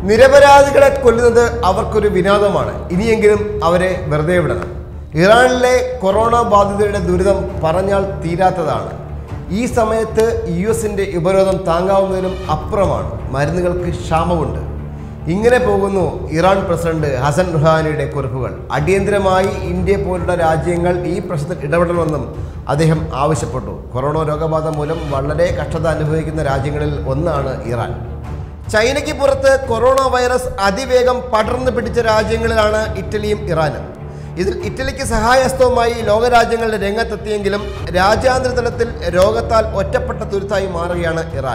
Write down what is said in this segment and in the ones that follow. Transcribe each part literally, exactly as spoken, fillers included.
നിരപരാധികളെ കൊല്ലുന്നത് അവർക്കൊരു വിനോദമാണ്. ഇനിയെങ്കിലും അവരെ വെറുതെ വിടണം. ഇറാനിലെ കൊറോണ ബാധിതരുടെ ദുരിതം പറഞ്ഞാൽ തീരാത്തതാണ്. ഈ സമയത്ത് യു എസിൻ്റെ ഉപരോധം താങ്ങാവുന്നതിനും അപ്പുറമാണ്. മരുന്നുകൾക്ക് ക്ഷാമമുണ്ട്. ഇങ്ങനെ പോകുന്നു ഇറാൻ പ്രസിഡന്റ് ഹസൻ റുഹാനിയുടെ കുറിപ്പുകൾ. അടിയന്തരമായി ഇന്ത്യ പോലുള്ള രാജ്യങ്ങൾ ഈ പ്രശ്നത്തിൽ ഇടപെടണമെന്നും അദ്ദേഹം ആവശ്യപ്പെട്ടു. കൊറോണ രോഗബാധ മൂലം വളരെ കഷ്ടത അനുഭവിക്കുന്ന രാജ്യങ്ങളിൽ ഒന്നാണ് ഇറാൻ. ചൈനയ്ക്ക് പുറത്ത് കൊറോണ വൈറസ് അതിവേഗം പടർന്നു പിടിച്ച രാജ്യങ്ങളിലാണ് ഇറ്റലിയും ഇറാനും. ഇതിൽ ഇറ്റലിക്ക് സഹായഹസ്തവുമായി ലോകരാജ്യങ്ങളുടെ രംഗത്തെത്തിയെങ്കിലും രാജ്യാന്തര തലത്തിൽ രോഗത്താൽ ഒറ്റപ്പെട്ട തുരുത്തായി മാറുകയാണ് ഇറാൻ.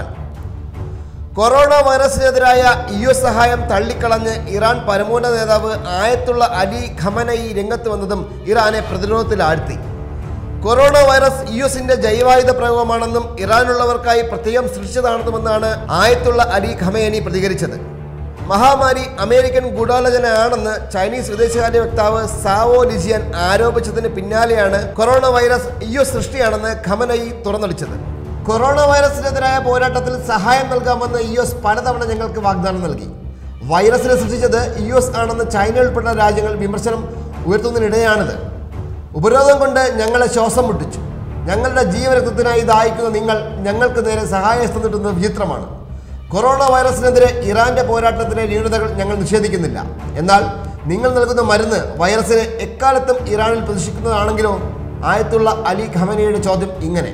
കൊറോണ വൈറസിനെതിരായ യു എസ് സഹായം തള്ളിക്കളഞ്ഞ് ഇറാൻ പരമോന്നത നേതാവ് ആയത്തുള്ള അലി ഖമനയി രംഗത്ത് വന്നതും ഇറാനെ പ്രതിരോധത്തിലാഴ്ത്തി. കൊറോണ വൈറസ് യു എസിന്റെ ജൈവായുധ പ്രയോഗമാണെന്നും ഇറാനുള്ളവർക്കായി പ്രത്യേകം സൃഷ്ടിച്ചതാണെന്നുമെന്നാണ് ആയത്തുള്ള അലി ഖമേനി പ്രതികരിച്ചത്. മഹാമാരി അമേരിക്കൻ ഗൂഢാലോചനയാണെന്ന് ചൈനീസ് വിദേശകാര്യ വക്താവ് സാവോ ലിജിയൻ ആരോപിച്ചതിന് പിന്നാലെയാണ് കൊറോണ വൈറസ് യു എസ് സൃഷ്ടിയാണെന്ന് ഖമനയി തുറന്നടിച്ചത്. കൊറോണ വൈറസിനെതിരായ പോരാട്ടത്തിൽ സഹായം നൽകാമെന്ന് യു എസ് പലതവണ ഞങ്ങൾക്ക് വാഗ്ദാനം നൽകി. വൈറസിനെ സൃഷ്ടിച്ചത് യു എസ് ആണെന്ന് ചൈന ഉൾപ്പെടുന്ന രാജ്യങ്ങൾ വിമർശനം ഉയർത്തുന്നതിനിടെയാണിത്. ഉപരോധം കൊണ്ട് ഞങ്ങളെ ശ്വാസം മുട്ടിച്ചു. ഞങ്ങളുടെ ജീവരക്തത്തിനായി ദാഹിക്കുന്ന നിങ്ങൾ ഞങ്ങൾക്ക് നേരെ സഹായഹസ്തം നീട്ടുന്നത് വിചിത്രമാണ്. കൊറോണ വൈറസിനെതിരെ ഇറാന്റെ പോരാട്ടത്തിലെ ന്യൂനതകൾ ഞങ്ങൾ നിഷേധിക്കുന്നില്ല. എന്നാൽ നിങ്ങൾ നൽകുന്ന മരുന്ന് വൈറസിനെ എക്കാലത്തും ഇറാനിൽ പ്രദർശിക്കുന്നതാണെങ്കിലോ? ആയത്തുള്ള അലി ഖമനിയുടെ ചോദ്യം ഇങ്ങനെ.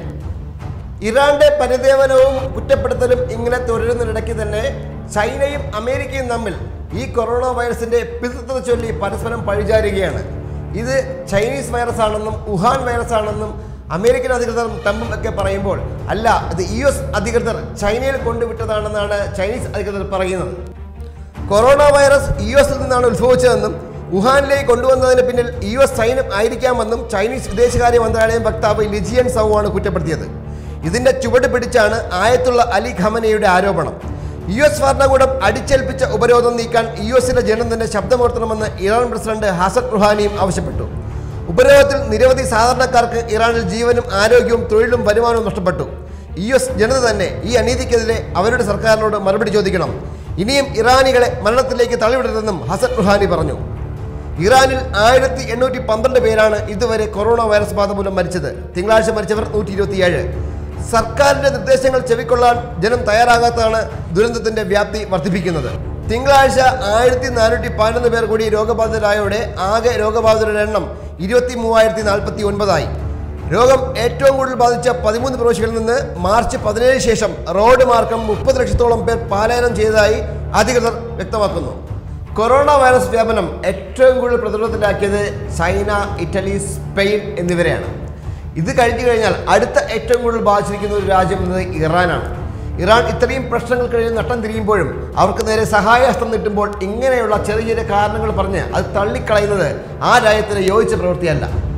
ഇറാന്റെ പരിദേവനവും കുറ്റപ്പെടുത്തലും ഇങ്ങനെ തുടരുന്നതിനിടയ്ക്ക് തന്നെ ചൈനയും അമേരിക്കയും തമ്മിൽ ഈ കൊറോണ വൈറസിന്റെ പിതൃത്വത്തെ ചൊല്ലി പരസ്പരം പഴിചാരുകയാണ്. ഇത് ചൈനീസ് വൈറസ് ആണെന്നും വുഹാൻ വൈറസ് ആണെന്നും അമേരിക്കൻ അധികൃതർ ട്രംപും ഒക്കെ പറയുമ്പോൾ, അല്ല, ഇത് യു എസ് അധികൃതർ ചൈനയിൽ കൊണ്ടുവിട്ടതാണെന്നാണ് ചൈനീസ് അധികൃതർ പറയുന്നത്. കൊറോണ വൈറസ് യു എസിൽ നിന്നാണ് ഉത്ഭവിച്ചതെന്നും വുഹാനിലേക്ക് കൊണ്ടുവന്നതിന് പിന്നിൽ യു എസ് സൈന്യം ആയിരിക്കാമെന്നും ചൈനീസ് വിദേശകാര്യ മന്ത്രാലയം വക്താവ് ലിജിയൻ സൗ ആണ് കുറ്റപ്പെടുത്തിയത്. ഇതിന്റെ ചുവട് പിടിച്ചാണ് ആയത്തുള്ള അലി ഖമനയുടെ ആരോപണം. യു എസ് ഭരണകൂടം അടിച്ചേൽപ്പിച്ച ഉപരോധം നീക്കാൻ യു എസിന്റെ ജനം തന്നെ ശബ്ദമുയർത്തണമെന്ന് ഇറാൻ പ്രസിഡന്റ് ഹസൻ റുഹാനിയും ആവശ്യപ്പെട്ടു. ഉപരോധത്തിൽ നിരവധി സാധാരണക്കാർക്ക് ഇറാനിൽ ജീവനും ആരോഗ്യവും തൊഴിലും വരുമാനവും നഷ്ടപ്പെട്ടു. യു എസ് ജനത തന്നെ ഈ അനീതിക്കെതിരെ അവരുടെ സർക്കാരിനോട് മറുപടി ചോദിക്കണം. ഇനിയും ഇറാനികളെ മരണത്തിലേക്ക് തള്ളിവിടരുതെന്നും ഹസൻ റുഹാനി പറഞ്ഞു. ഇറാനിൽ ആയിരത്തി എണ്ണൂറ്റി പന്ത്രണ്ട് പേരാണ് ഇതുവരെ കൊറോണ വൈറസ് ബാധ മൂലം മരിച്ചത്. തിങ്കളാഴ്ച മരിച്ചവർ നൂറ്റി ഇരുപത്തിയേഴ്. സർക്കാരിന്റെ നിർദ്ദേശങ്ങൾ ചെവിക്കൊള്ളാൻ ജനം തയ്യാറാകാത്തതാണ് ദുരന്തത്തിന്റെ വ്യാപ്തി വർദ്ധിപ്പിക്കുന്നത്. തിങ്കളാഴ്ച ആയിരത്തി നാനൂറ്റി പതിനൊന്ന് പേർ കൂടി രോഗബാധിതരായോടെ ആകെ രോഗബാധിതരുടെ എണ്ണം ഇരുപത്തി മൂവായിരത്തി നാൽപ്പത്തി ഒൻപതായി. രോഗം ഏറ്റവും കൂടുതൽ ബാധിച്ച പതിമൂന്ന് പ്രവിശ്യകളിൽ നിന്ന് മാർച്ച് പതിനേഴ് ശേഷം റോഡ് മാർഗം മുപ്പത് ലക്ഷത്തോളം പേർ പലായനം ചെയ്തതായി അധികൃതർ വ്യക്തമാക്കുന്നു. കൊറോണ വൈറസ് വ്യാപനം ഏറ്റവും കൂടുതൽ പ്രതിരോധത്തിലാക്കിയത് ചൈന, ഇറ്റലി, സ്പെയിൻ എന്നിവരെയാണ്. ഇത് കഴിഞ്ഞു കഴിഞ്ഞാൽ അടുത്ത ഏറ്റവും കൂടുതൽ ബാധിച്ചിരിക്കുന്ന ഒരു രാജ്യം എന്നത് ഇറാനാണ്. ഇറാൻ ഇത്രയും പ്രശ്നങ്ങൾ കഴിഞ്ഞ് നട്ടം തിരിയുമ്പോഴും അവർക്ക് നേരെ സഹായഹസ്തം നീട്ടുമ്പോൾ ഇങ്ങനെയുള്ള ചെറിയ ചെറിയ കാരണങ്ങൾ പറഞ്ഞ് അത് തള്ളിക്കളയുന്നത് ആ രാജ്യത്തിന് യോജിച്ച പ്രവൃത്തിയല്ല.